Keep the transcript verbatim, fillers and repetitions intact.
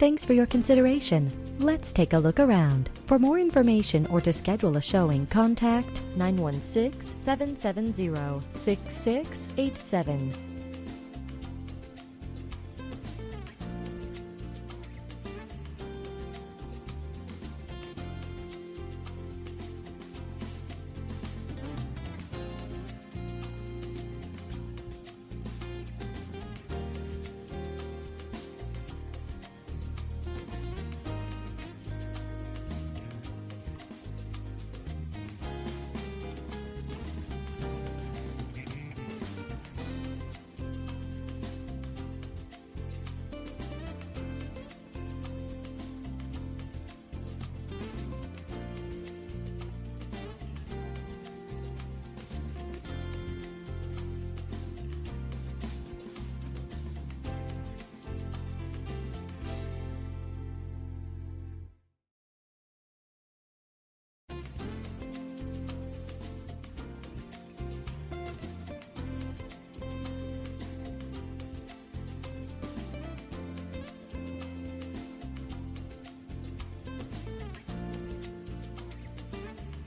Thanks for your consideration. Let's take a look around. For more information or to schedule a showing, contact nine one six, seven seven zero, six six eight seven.